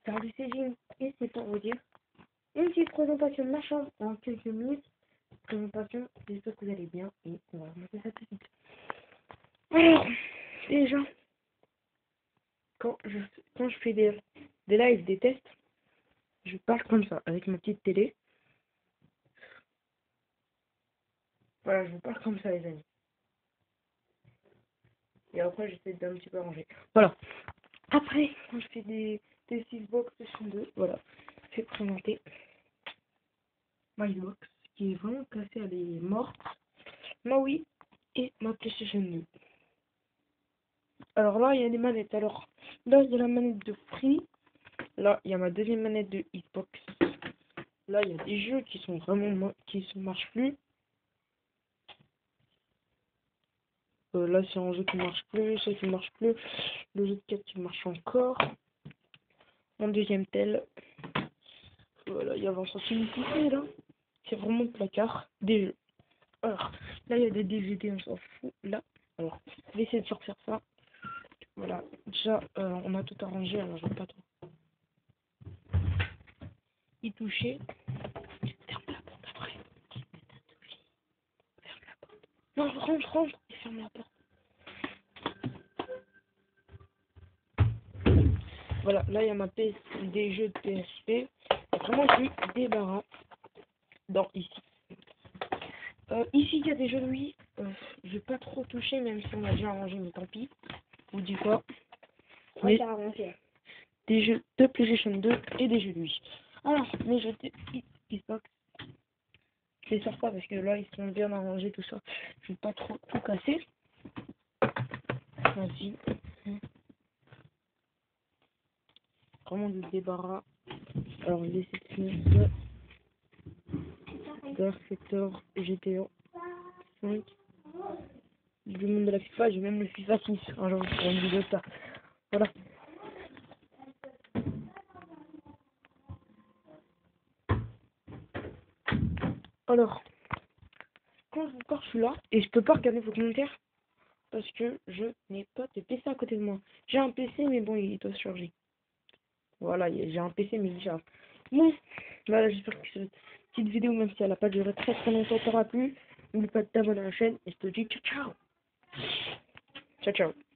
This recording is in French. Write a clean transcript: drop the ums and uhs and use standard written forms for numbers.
Salut, c'est Jim, et c'est pour vous dire une petite présentation de ma chambre en quelques minutes. Présentation, j'espère que vous allez bien, et on va remonter ça tout de suite. Alors, déjà, quand je fais des lives, des tests, je parle comme ça, avec ma petite télé. Voilà, je vous parle comme ça, les amis. Et après, j'essaie d'un petit peu ranger. Voilà. Après, quand je fais des Xbox PlayStation 2, voilà, je vais présenter ma Xbox, qui est vraiment cassée, elle est morte. Ma Wii et ma PlayStation 2. Alors là, il y a des manettes. Alors là, il y a la manette de Free. Là, il y a ma deuxième manette de Xbox. Là, il y a des jeux qui sont vraiment qui ne marchent plus. Là, c'est un jeu qui marche plus, ça qui marche plus. Le jeu de 4 qui marche encore. Mon deuxième tel. Voilà, il y a 20 cm là. C'est vraiment le placard des jeux. Alors, là, il y a des DVD, on s'en fout. Là, alors, je vais essayer de sortir ça. Voilà, déjà, on a tout arrangé, alors je vais pas trop y toucher. Ferme la porte après. Ferme la porte. Non, range, et ferme la porte. Voilà, là, il y a des jeux de PSP. Il y a vraiment du débarras dans ici. Ici, il y a des jeux de Wii. Je vais pas trop toucher, même si on a déjà arrangé, mais tant pis. Je vous dis quoi. Mais des jeux de PlayStation 2 et des jeux de Wii. Alors, mes jeux de Xbox, je les sors pas parce que là, ils sont bien arrangés, tout ça. Je vais pas trop tout casser. Vas-y. Vraiment du débarras. Alors, les sections Dark Sector, GTA 5, du monde de la FIFA, j'ai même le FIFA 6. Un jour, je ferai une vidéo de ça. Voilà. Alors, quand je vous parle, je suis là et je peux pas regarder vos commentaires parce que je n'ai pas de PC à côté de moi. J'ai un PC, mais bon, il doit se charger. Voilà, j'ai un PC, mais il charge. Bon, voilà, j'espère que cette petite vidéo, même si elle n'a pas duré très longtemps, t'aura plu. N'oublie pas de t'abonner à la chaîne et je te dis ciao ciao. Ciao ciao.